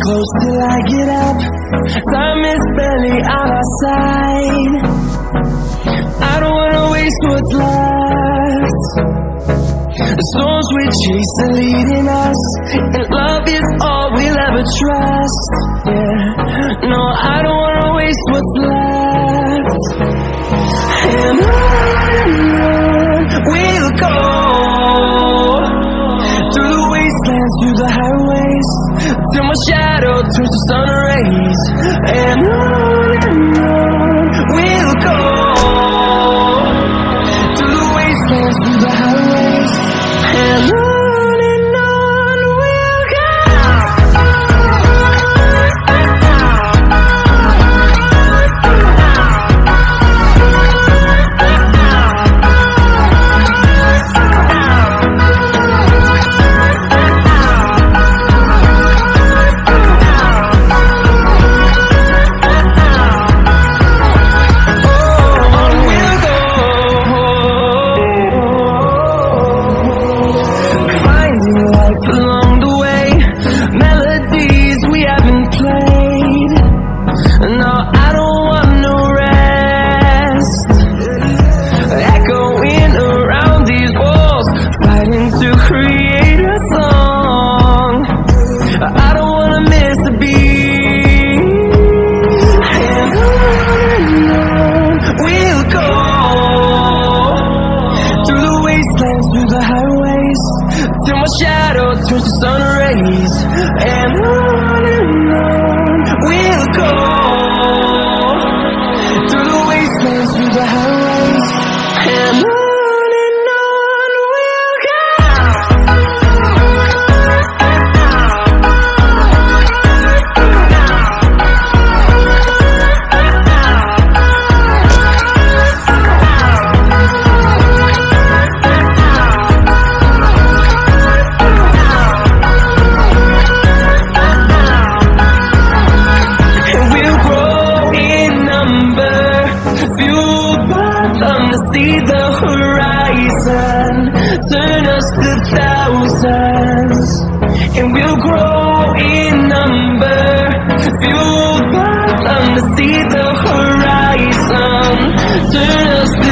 close till I get up. Time is barely on our side. I don't wanna waste what's left. The storms we chase are leading us, and love is all we'll ever trust. Yeah, no, I don't wanna waste what's left. And on we'll go, through the wastelands, through the highways, till my shadow turns to sun rays. And on we'll go, through the wastelands, through the highways, and on we'll go. Through the highways, till my shadow turns to sun rays. And on we'll go, through the wastelands, through the highways, and on we'll go. See the horizon, turn us to thousands, and we'll grow in number, fueled by them. To see the horizon, turn us to